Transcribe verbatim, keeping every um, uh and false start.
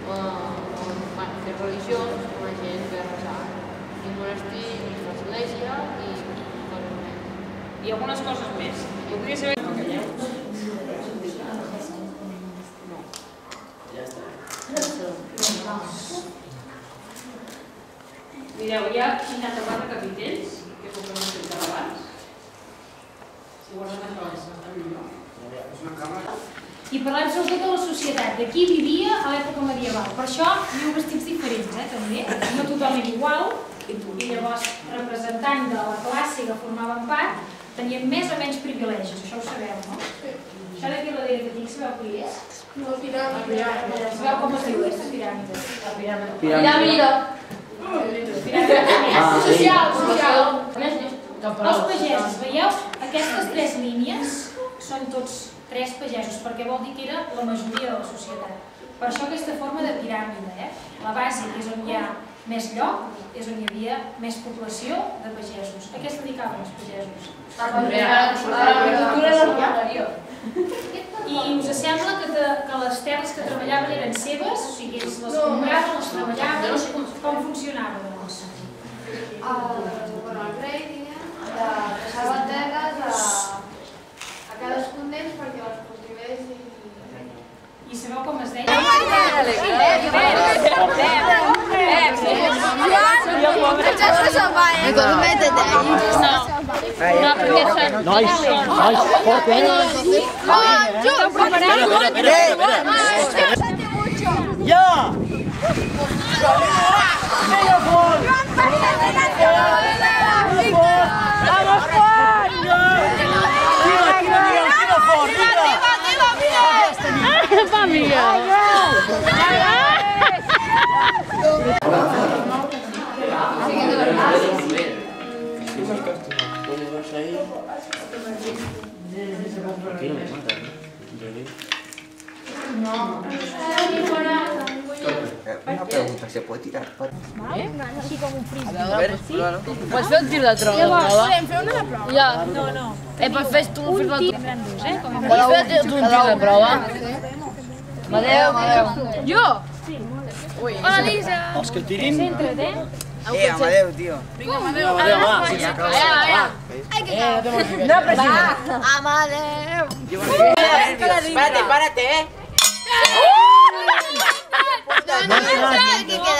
on fer religions, on la gent ve a resar. I un monestir és l'església i coses més. I algunes coses més. Voldria saber com calleu. No. Ja està. Mireu, hi ha seixanta-quatre capitells, que és el que hem explicat abans. Si guarden això, està millor. I parlem sobretot de la societat, de qui vivia a l'època medieval. Per això hi ha vestits diferents, eh, també. No tothom era igual, i llavors representant de la classe que formaven part tenien més o menys privilegis, això ho sabeu, no? Això d'aquí la darrere que tinc, sabeu què és? No, piràmide. Sabeu com es diu aquesta piràmide? Piràmide. Piràmide. Piràmide social, social. Els pagesos, veieu? Aquestes tres línies són tots tres pagesos, perquè vol dir que era la majoria de la societat. Per això aquesta forma de piràmide, eh? La base, que és on hi ha més lloc, és on hi havia més població de pagesos. A què es dedicaven els pagesos? A l'agricultura i la ramaderia. I us sembla que les terres que treballaven eren seves? O sigui, les compraven, les treballaven? Com funcionava, doncs? El rei, diguem, deixava terres a cadascun d'ells perquè les cultivés i... I sabeu com es deia? No, perquè són... Nois, nois, porta. Ja! Una pregunta, ¿se puede tirar? Així com un frisbee. A ver, claro. Pots fer un tir de tronc, la prova? Podem fer una de prova? Ja. No, no. Eh, pots fer tu un fil de tronc? Grandós, eh? Pots fer tu un tir de prova? Madeu, Madeu. Jo? Sí. Hola, Lisa. Els que tirin... Centra't, eh? Eh, Amadeu, tío. Vinga, Amadeu. Amadeu, va. Allà, allà. No, però sí. Amadeu. Párate, párate, eh. No, no, no.